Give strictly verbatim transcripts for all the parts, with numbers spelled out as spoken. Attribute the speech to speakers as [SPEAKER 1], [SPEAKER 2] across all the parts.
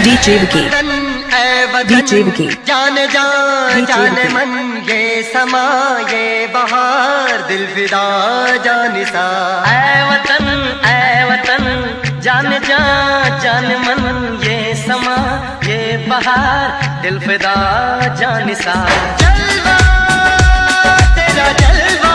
[SPEAKER 1] DJ wicket DJ wicket
[SPEAKER 2] जान जान जान मन ये समा ये बहार दिल फिदा जानिसा। ऐ वतन ऐ वतन जान जान जान मन ये समा ये बहार दिल फिदा जानिसा। जलवा तेरा जलवा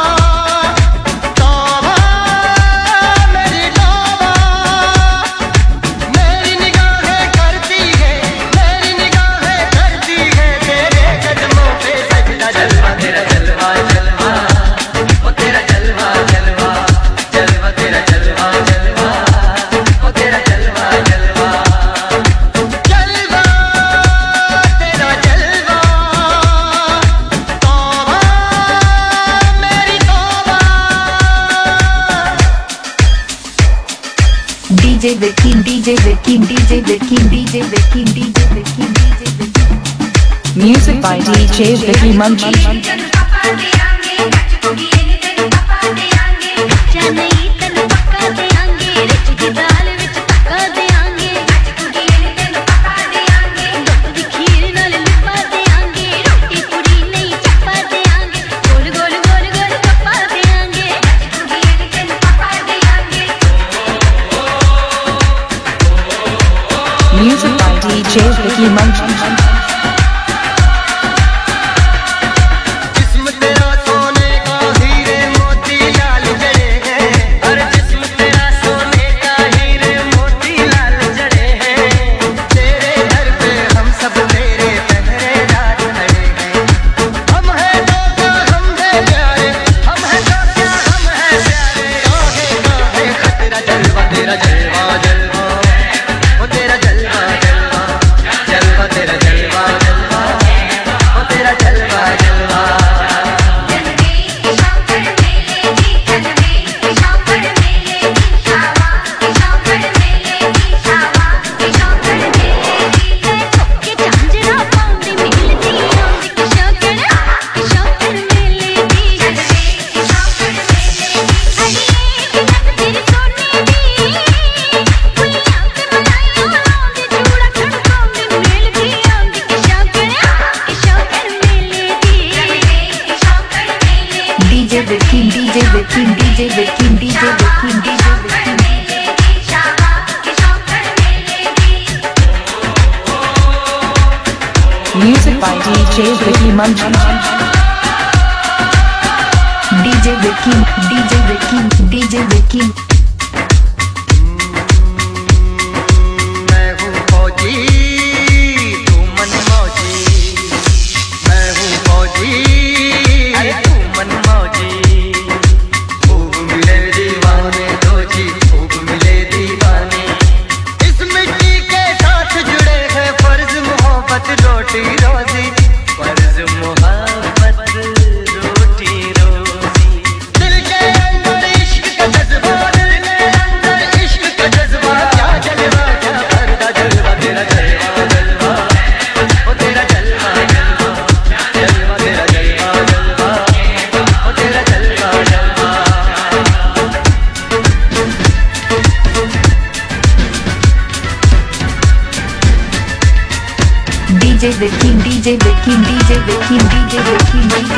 [SPEAKER 1] डीजे विकीन डीजे विकीन डीजे विकीन डीजे विकीन डीजे विकीन डीजे विकीन म्यूजिक बाय डीजे विकी मंजी। Music by D J Vicky Munch. DJ विकीन डीजे विकीन डीजे विकीन डीजे विकीन डीजे विकीन म्यूजिक बाय डीजे विकी मंच। डीजे विकीन डीजे विकीन डीजे विकीन डीजे विकीन डीजे विकीन डीजे विकीन डीजे विकीन